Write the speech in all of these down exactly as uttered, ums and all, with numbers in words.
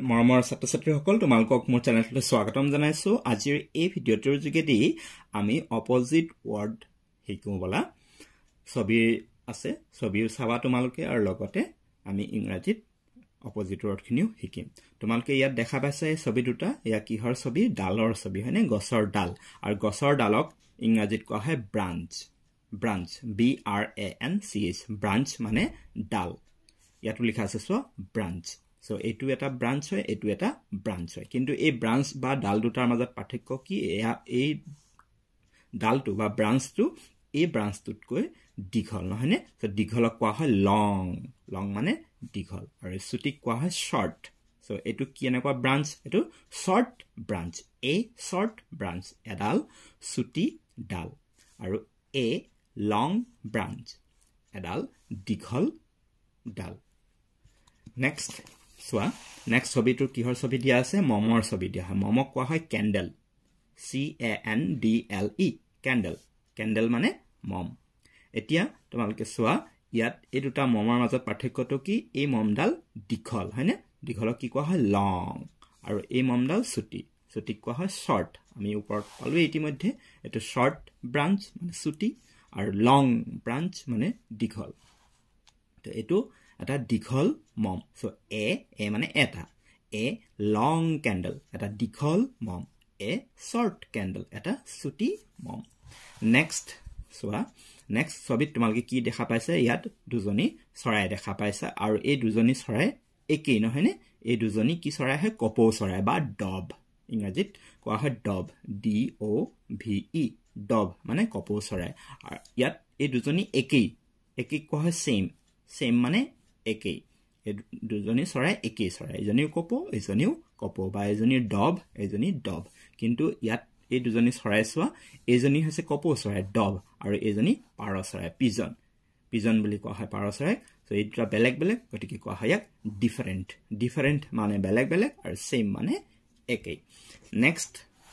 মৰমৰ ছাত্ৰ-ছাত্ৰীসকল তোমালোকক মোৰ চেনেললৈ স্বাগতম জনাইছো। আজিৰ এই ভিডিঅ'টোৰ যোগেদি আমি অপজিট ৱৰ্ড শিকো বলা। ছবি আছে, ছবি চাবা তোমালোকে আৰু লগতে আমি ইংৰাজীত অপজিট ৱৰ্ডখিনিও শিকিম। তোমালোকে ইয়াত দেখা পাইছা এই ছবি দুটা, ইয়া কিহৰ ছবি? ডালৰ ছবি, হয়নে? গছৰ ডাল। আৰু গছৰ ডালক ইংৰাজীত কোৱা হয় branch. Branch, B R A N C H, branch মানে ডাল। ইয়াতো লিখা আছে চোৱা ব্ৰাঞ্চ। সো এইটো এটা ব্ৰাঞ্চ হয়, এইটো এটা ব্ৰাঞ্চ হয়। কিন্তু এই ব্ৰাঞ্চ বা ডাল দুটাৰ মাজত পাৰ্থক্য কি? এয়া এই ডালটো বা ব্ৰাঞ্চটো এই ব্ৰাঞ্চটোতকৈ দীঘল, নহয়নে? তো দীঘলক কোৱা হয় লং। লং মানে দীঘল। আৰু চুটিক কোৱা হয় শ্বৰ্ট। সো এইটো কি এনেকুৱা ব্ৰাঞ্চ? এইটো short branch. A short branch, এডাল চুটি ডাল। আৰু এ লং ব্ৰাঞ্চ, এডাল দীঘল ডাল। নেক্সট চোৱা, নেক্সট ছবিটোৰ কিহৰ ছবি দিয়া আছে? মমৰ ছবি দিয়া হয়। মমক কোৱা হয় candle, C A N D L E, candle. Candle মানে মম। এতিয়া তোমালোকে চোৱা, ইয়াত এই দুটা মমৰ মাজত পাৰ্থক্যটো কি? এই মমডাল দীঘল, হয়নে? দীঘলক কি কোৱা হয়? লং। আৰু এই মমডাল চুটি, চুটিক কোৱা হয় শ্বৰ্ট। আমি ওপৰত পালোঁ ইতিমধ্যে, এইটো শ্বৰ্ট ব্ৰাঞ্চ মানে চুটি, আৰু লং ব্ৰাঞ্চ মানে দীঘল। তো এইটো এটা দীঘল মম। সো এ এ মানে এটা, এ লং কেণ্ডেল, এটা দীঘল মম। এ শ্বৰ্ট কেণ্ডেল, এটা চুটি মম। নেক্সট চোৱা, নেক্সট ছবিত তোমালোকে কি দেখা পাইছা? ইয়াত দুজনী চৰাই দেখা পাইছা। আৰু এই দুজনী চৰাই একেই, নহয়নে? এই দুজনী কি চৰাই হয়? কপৌ চৰাই বা ডভ। ইংৰাজীত কোৱা হয় dove, D O' V E, dove মানে কপৌ চৰাই। আৰু ইয়াত এই দুজনী একেই, একেই কোৱা হয় ছেইম। ছেইম মানে একেই। এই দুজনী চৰাই একেই চৰাই, এজনীও কপৌ এজনীও কপৌ, বা এজনীৰ ডভ এজনী ডভ। কিন্তু ইয়াত এই দুজনী চৰাই চোৱা, এইজনী হৈছে কপৌ চৰাই ডভ, আৰু এইজনী পাৰ চৰাই পিজন। পিজন বুলি কোৱা হয় পাৰ চৰাইক। চ' এই দুটা বেলেগ বেলেগ, গতিকে কোৱা হয় ইয়াক ডিফাৰেণ্ট। ডিফাৰেণ্ট মানে বেলেগ বেলেগ, আৰু ছেইম মানে একেই। নেক্সট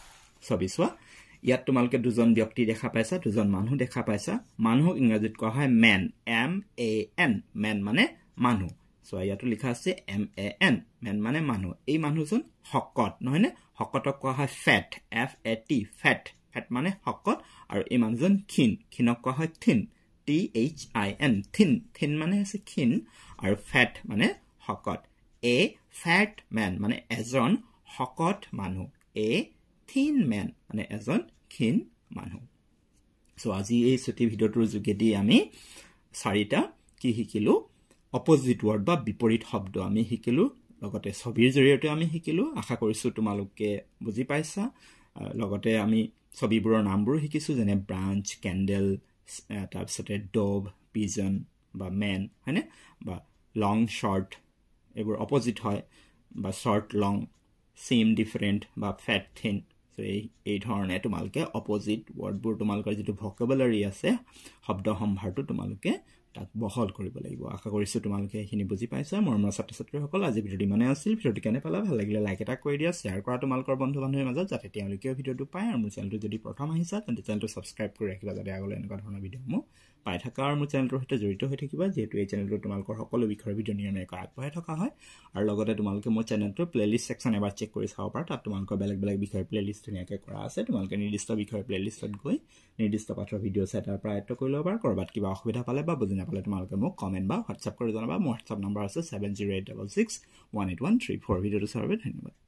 ছবি চোৱা, ইয়াত তোমালোকে দুজন ব্যক্তি দেখা পাইছা, দুজন মানুহ দেখা পাইছা। মানুহক ইংৰাজীত কোৱা হয় man, M A N, man মানে মানুহ। চোৱা ইয়াতো লিখা আছে এম এ এন, মেন মানে মানুহ। এই মানুহজন শকত, নহয়নে? শকতক কোৱা হয় fat, F A T, fat. Fat মানে শকত। আৰু এই মানুহজন ক্ষীণ, ক্ষীণক কোৱা হয় থিন, টি এইচ আই এন, থিন। থিন মানে হৈছে ক্ষীণ, আৰু ফেট মানে শকত। এ ফেট মেন মানে এজন শকত মানুহ, এ থিন মেন মানে এজন ক্ষীণ মানুহ। চ' আজি এই ছুটি ভিডিঅ'টোৰ যোগেদি আমি চাৰিটা কি শিকিলোঁ? অপজিট ৱৰ্ড বা বিপৰীত শব্দ আমি শিকিলোঁ। লগতে ছবিৰ জৰিয়তে আমি শিকিলোঁ। আশা কৰিছোঁ তোমালোকে বুজি পাইছা। লগতে আমি ছবিবোৰৰ নামবোৰো শিকিছোঁ, যেনে ব্ৰাঞ্চ, কেণ্ডেল, তাৰপিছতে ডভ, পিজন বা মেন, হয়নে? বা লং শ্বৰ্ট, এইবোৰ অপজিট হয়, বা শ্বৰ্ট লং, ছেইম ডিফাৰেণ্ট, বা ফেট থিন। চ' এই এই ধৰণে তোমালোকে অপজিট ৱৰ্ডবোৰ, তোমালোকৰ যিটো ভকেবুলাৰী আছে, শব্দ সম্ভাৰটো তোমালোকে তাক বহল কৰিব লাগিব। আশা কৰিছোঁ তোমালোকে এইখিনি বুজি পাইছা। মৰমৰ ছাত্ৰ ছাত্ৰীসকল, আজি ভিডিঅ'টো ইমানে আছিল। ভিডিঅ'টো কেনে পালা? ভাল লাগিলে লাইক এটা কৰি দিয়া, শ্বেয়াৰ কৰা তোমালোকৰ বন্ধু বান্ধৱীৰ মাজত, যাতে তেওঁলোকেও ভিডিঅ'টো পায়। আৰু মোৰ চেনেলটো যদি প্ৰথম আহিছা, তেন্তে চেনেলটো ছাবস্ক্ৰাইব কৰি ৰাখিবা, যাতে আগলৈ এনেকুৱা ধৰণৰ ভিডিঅ'সমূহ পাই থকা আৰু মোৰ চেনেলটোৰ সৈতে জড়িত হৈ থাকিবা, যিহেতু এই চেনেলটো তোমালোকৰ সকলো বিষয়ৰ ভিডিঅ' নিয়মীয়াকৈ আগবঢ়াই থকা হয়। আৰু লগতে তোমালোকে মোৰ চেনেলটোৰ প্লেলিষ্ট ছেকশ্যন এবাৰ চেক কৰি চাব পাৰা। তাত তোমালোকৰ বেলেগ বেলেগ বিষয়ৰ প্লেলিষ্ট ধুনীয়াকৈ কৰা আছে। তোমালোকে নিৰ্দিষ্ট বিষয়ৰ প্লেলিষ্টত গৈ নিৰ্দিষ্ট পাঠৰ ভিডিঅ' চাই তাৰ পৰা আয়ত্ব কৰি ল'ব পাৰা। ক'ৰবাত কিবা অসুবিধা পালে বা বুজি নাপালে তোমালোকে মোক কমেণ্ট বা হোৱাটছআপ কৰি জনাবা। মোৰ হোৱাটছআপ নম্বৰ আছে seven zero' eight double six one eight one three four. ভিডিঅ'টো চোৱাৰ বাবে ধন্যবাদ।